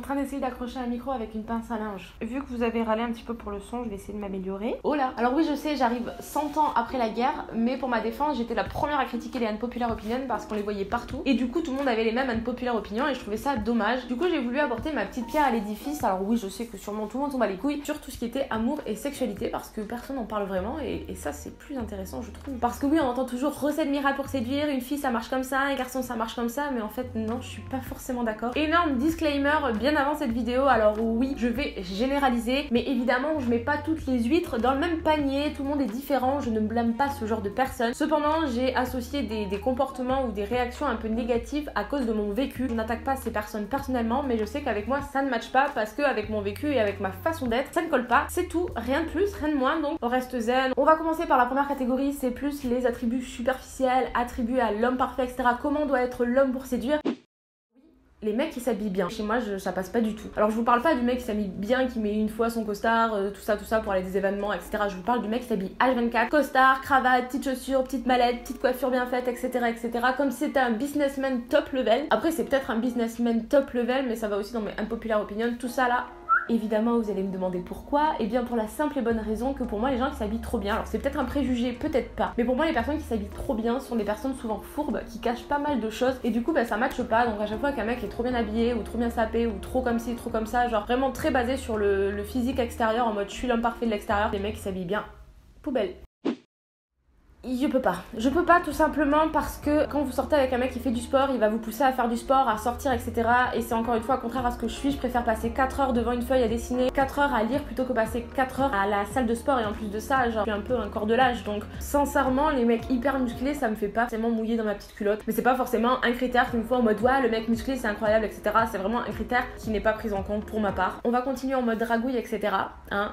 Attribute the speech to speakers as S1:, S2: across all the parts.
S1: train d'essayer d'accrocher un micro avec une pince à linge. Vu que vous avez râlé un petit peu pour le son, je vais essayer de m'améliorer. Oh là! Alors oui, je sais, j'arrive 100 ans après la guerre, mais pour ma défense, j'étais la première à critiquer les unpopular opinions parce qu'on les voyait partout. Et du coup, tout le monde avait les mêmes unpopular opinions et je trouvais ça dommage. Du coup, j'ai voulu apporter ma petite pierre à l'édifice. Alors oui, je sais que sûrement tout le monde tombe à les couilles sur tout ce qui était amour et sexualité parce que personne n'en parle vraiment et ça, c'est plus intéressant, je trouve. Parce que oui, on entend toujours recette miracle pour séduire, une fille ça marche comme ça, un garçon ça marche comme ça, mais en fait, non, je suis pas forcément d'accord. Énorme disclaimer bien avant cette vidéo, alors oui, je vais généraliser, mais évidemment, je mets pas toutes les huîtres dans le même panier, tout le monde est différent, je ne blâme pas ce genre de personnes. Cependant, j'ai associé des comportements ou des réactions un peu négatives à cause de mon vécu. Je n'attaque pas ces personnes personnellement, mais je sais qu'avec moi, ça ne matche pas parce qu'avec mon vécu et avec ma façon d'être, ça ne colle pas. C'est tout, rien de plus, rien de moins, donc on reste zen. On va commencer par la première catégorie, c'est plus les attributs superficiels, attributs à l'homme parfait, etc. Comment doit être l'homme pour séduire? Les mecs qui s'habillent bien. Chez moi, ça passe pas du tout. Alors je vous parle pas du mec qui s'habille bien, qui met une fois son costard, tout ça pour aller à des événements, etc. Je vous parle du mec qui s'habille H24, costard, cravate, petites chaussures, petite mallette, petite coiffure bien faite, etc. Comme si c'était un businessman top level. Après c'est peut-être un businessman top level, mais ça va aussi dans mes unpopular opinions. Tout ça là, évidemment, vous allez me demander pourquoi. Et bien pour la simple et bonne raison que pour moi, les gens qui s'habillent trop bien, alors c'est peut-être un préjugé, peut-être pas, mais pour moi, les personnes qui s'habillent trop bien sont des personnes souvent fourbes, qui cachent pas mal de choses, et du coup, bah, ça matche pas. Donc à chaque fois qu'un mec est trop bien habillé, ou trop bien sapé, ou trop comme ci, trop comme ça, genre vraiment très basé sur le physique extérieur, en mode je suis l'homme parfait de l'extérieur, les mecs qui s'habillent bien, poubelle. Je peux pas tout simplement parce que quand vous sortez avec un mec qui fait du sport, il va vous pousser à faire du sport, à sortir, etc. Et c'est encore une fois contraire à ce que je suis. Je préfère passer 4 heures devant une feuille à dessiner, 4 heures à lire plutôt que passer 4 heures à la salle de sport. Et en plus de ça, genre, je suis un peu un corps de l'âge. Donc sincèrement, les mecs hyper musclés, ça me fait pas forcément mouiller dans ma petite culotte. Mais c'est pas forcément un critère qui me faut en mode ouais, le mec musclé c'est incroyable, etc. C'est vraiment un critère qui n'est pas pris en compte pour ma part. On va continuer en mode dragouille, etc. Hein.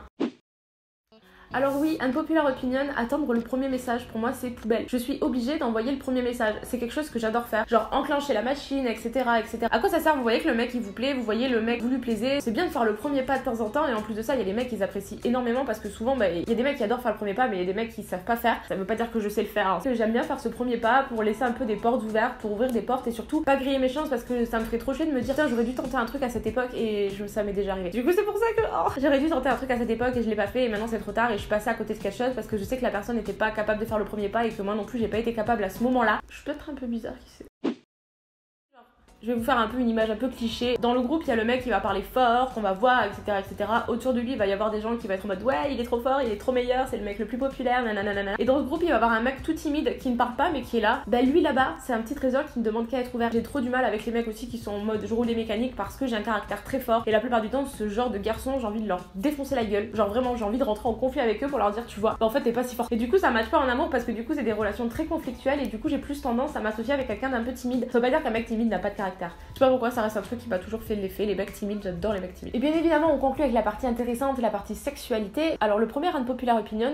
S1: Alors oui, unpopular opinion, attendre le premier message, pour moi c'est poubelle. Je suis obligée d'envoyer le premier message, c'est quelque chose que j'adore faire. Genre enclencher la machine, etc. À quoi ça sert? Vous voyez que le mec il vous plaît, vous voyez le mec vous lui plaisez. C'est bien de faire le premier pas de temps en temps et en plus de ça, il y a des mecs qui apprécient énormément parce que souvent, bah, il y a des mecs qui adorent faire le premier pas mais il y a des mecs qui savent pas faire. Ça veut pas dire que je sais le faire. Hein. J'aime bien faire ce premier pas pour laisser un peu des portes ouvertes, pour ouvrir des portes et surtout pas griller mes chances parce que ça me ferait trop chier de me dire tiens j'aurais dû tenter un truc à cette époque et ça m'est déjà arrivé. Du coup c'est pour ça que j'aurais dû tenter un truc à cette époque et je l'ai pas fait et maintenant c'est trop tard et je suis passée à côté de quelque chose parce que je sais que la personne n'était pas capable de faire le premier pas et que moi non plus j'ai pas été capable à ce moment-là. Je suis peut-être un peu bizarre, qui sait. Je vais vous faire un peu une image un peu cliché. Dans le groupe, il y a le mec qui va parler fort, qu'on va voir, etc. Autour de lui, il va y avoir des gens qui vont être en mode ouais, il est trop fort, il est trop meilleur, c'est le mec le plus populaire, nanana. Et dans ce groupe, il va y avoir un mec tout timide qui ne parle pas mais qui est là. Bah lui là-bas, c'est un petit trésor qui ne demande qu'à être ouvert. J'ai trop du mal avec les mecs aussi qui sont en mode je roule les mécaniques parce que j'ai un caractère très fort. Et la plupart du temps, ce genre de garçons, j'ai envie de leur défoncer la gueule. Genre vraiment, j'ai envie de rentrer en conflit avec eux pour leur dire tu vois, bah en fait t'es pas si fort. Et du coup, ça matche pas en amour parce que du coup, c'est des relations très conflictuelles et du coup, j'ai plus tendance à m'associer avec quelqu'un d'un peu timide. Ça veut pas dire qu'un mec timide n'a pas de caractère. Je sais pas pourquoi ça reste un truc qui m'a toujours fait l'effet, les mecs timides, j'adore les mecs timides. Et bien évidemment, on conclut avec la partie intéressante, la partie sexualité. Alors le premier unpopular opinion.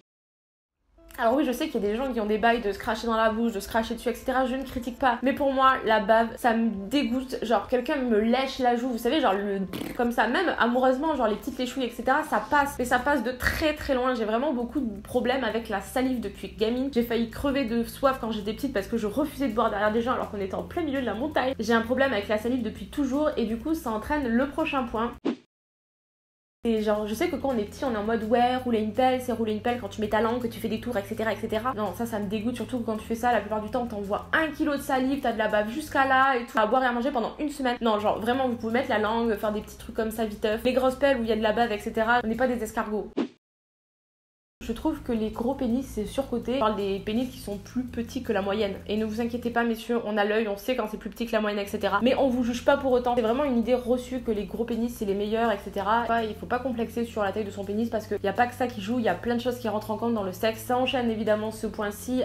S1: Alors oui, je sais qu'il y a des gens qui ont des bails de se cracher dans la bouche, de se cracher dessus, etc. Je ne critique pas. Mais pour moi, la bave, ça me dégoûte. Genre, quelqu'un me lèche la joue, vous savez, genre comme ça, même amoureusement, genre les petites léchouilles, etc. Ça passe. Mais ça passe de très très loin. J'ai vraiment beaucoup de problèmes avec la salive depuis gamine. J'ai failli crever de soif quand j'étais petite parce que je refusais de boire derrière des gens alors qu'on était en plein milieu de la montagne. J'ai un problème avec la salive depuis toujours et du coup, ça entraîne le prochain point. Et genre, je sais que quand on est petit, on est en mode ouais, rouler une pelle, c'est rouler une pelle quand tu mets ta langue, que tu fais des tours, etc. Non, ça me dégoûte, surtout quand tu fais ça, la plupart du temps, t'envoies 1 kilo de salive, t'as de la bave jusqu'à là et tout, à boire et à manger pendant une semaine. Non, genre, vraiment, vous pouvez mettre la langue, faire des petits trucs comme ça viteuf. Les grosses pelles où il y a de la bave, etc. On n'est pas des escargots. Je trouve que les gros pénis c'est surcoté. On parle des pénis qui sont plus petits que la moyenne. Et ne vous inquiétez pas messieurs, on a l'œil, on sait quand c'est plus petit que la moyenne, etc. Mais on vous juge pas pour autant. C'est vraiment une idée reçue que les gros pénis c'est les meilleurs, etc. Il faut pas complexer sur la taille de son pénis parce qu'il n'y a pas que ça qui joue, il y a plein de choses qui rentrent en compte dans le sexe. Ça enchaîne évidemment ce point-ci.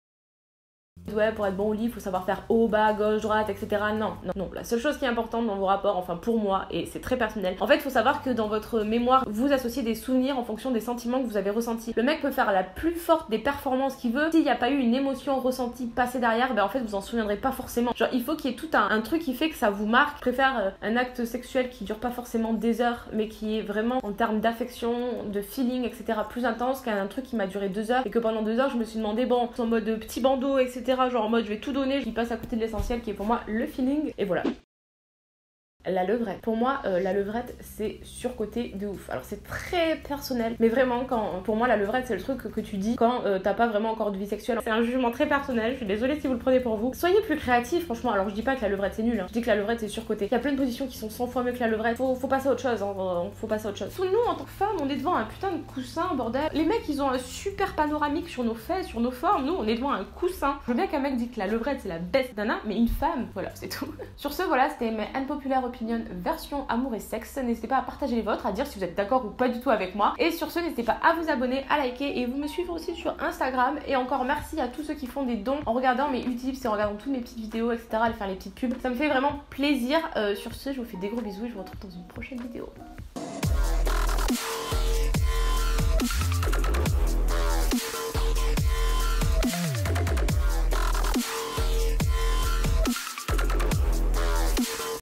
S1: Ouais, pour être bon au lit, il faut savoir faire haut, bas, gauche, droite, etc. Non. La seule chose qui est importante dans vos rapports, enfin pour moi, et c'est très personnel, en fait, il faut savoir que dans votre mémoire, vous associez des souvenirs en fonction des sentiments que vous avez ressentis. Le mec peut faire la plus forte des performances qu'il veut. S'il n'y a pas eu une émotion ressentie passée derrière, ben en fait, vous en souviendrez pas forcément. Genre, il faut qu'il y ait tout un truc qui fait que ça vous marque. Je préfère un acte sexuel qui dure pas forcément des heures, mais qui est vraiment en termes d'affection, de feeling, etc. plus intense qu'un truc qui m'a duré 2 heures et que pendant 2 heures, je me suis demandé, bon, en mode petit bandeau, etc. Genre en mode je vais tout donner, je passe à côté de l'essentiel qui est pour moi le feeling et voilà. la levrette. Pour moi, la levrette, c'est surcoté de ouf. Alors c'est très personnel, mais vraiment, pour moi, la levrette, c'est le truc que tu dis quand t'as pas vraiment encore de vie sexuelle. C'est un jugement très personnel, je suis désolée si vous le prenez pour vous. Soyez plus créatifs, franchement. Alors je dis pas que la levrette c'est nul, hein. Je dis que la levrette c'est surcoté. Il y a plein de positions qui sont 100 fois mieux que la levrette. Faut passer à autre chose, hein. Faut passer à autre chose. Nous, en tant que femmes, on est devant un putain de coussin, bordel. Les mecs, ils ont un super panoramique sur nos fesses, sur nos formes. Nous, on est devant un coussin. Je veux bien qu'un mec dise que la levrette c'est la best nana, mais une femme, voilà, c'est tout. Sur ce, voilà, c'était mes unpopular opinion version amour et sexe. N'hésitez pas à partager les vôtres, à dire si vous êtes d'accord ou pas du tout avec moi. Et sur ce, n'hésitez pas à vous abonner, à liker et vous me suivre aussi sur Instagram. Et encore merci à tous ceux qui font des dons en regardant mes utips et en regardant toutes mes petites vidéos, etc. À faire les petites pubs. Ça me fait vraiment plaisir. Sur ce, je vous fais des gros bisous et je vous retrouve dans une prochaine vidéo.